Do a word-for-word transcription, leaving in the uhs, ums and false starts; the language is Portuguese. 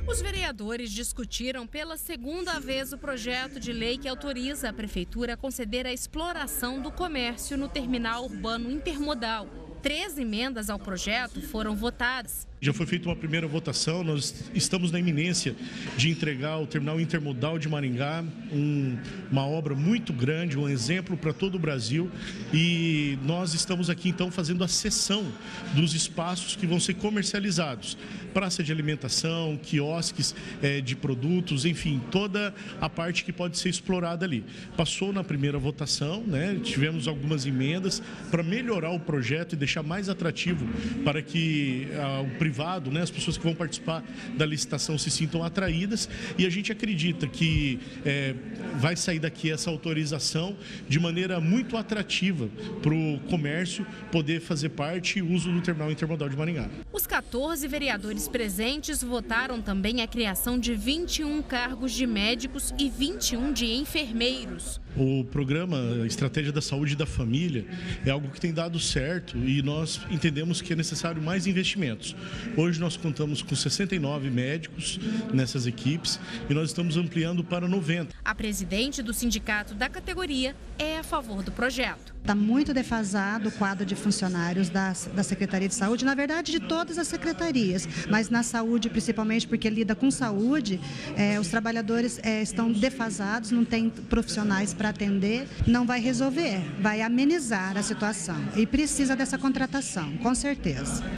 Os vereadores discutiram pela segunda vez o projeto de lei que autoriza a prefeitura a conceder a exploração do comércio no terminal urbano intermodal. Três emendas ao projeto foram votadas. Já foi feita uma primeira votação, nós estamos na iminência de entregar o terminal intermodal de Maringá, um, uma obra muito grande, um exemplo para todo o Brasil, e nós estamos aqui então fazendo a cessão dos espaços que vão ser comercializados, praça de alimentação, quiosques é, de produtos, enfim, toda a parte que pode ser explorada ali. Passou na primeira votação, né? Tivemos algumas emendas para melhorar o projeto e deixar mais atrativo para que ah, o privado, né, as pessoas que vão participar da licitação se sintam atraídas, e a gente acredita que é, vai sair daqui essa autorização de maneira muito atrativa para o comércio poder fazer parte e uso do terminal intermodal de Maringá. Os quatorze vereadores presentes votaram também a criação de vinte e um cargos de médicos e vinte e um de enfermeiros. O programa Estratégia da Saúde e da Família é algo que tem dado certo e nós entendemos que é necessário mais investimentos. Hoje nós contamos com sessenta e nove médicos nessas equipes e nós estamos ampliando para noventa. A presidente do sindicato da categoria é a favor do projeto. Está muito defasado o quadro de funcionários da, da Secretaria de Saúde, na verdade de todas as secretarias, mas na saúde principalmente porque lida com saúde, é, os trabalhadores é, estão defasados, não tem profissionais para atender, não vai resolver, vai amenizar a situação e precisa dessa contratação, com certeza.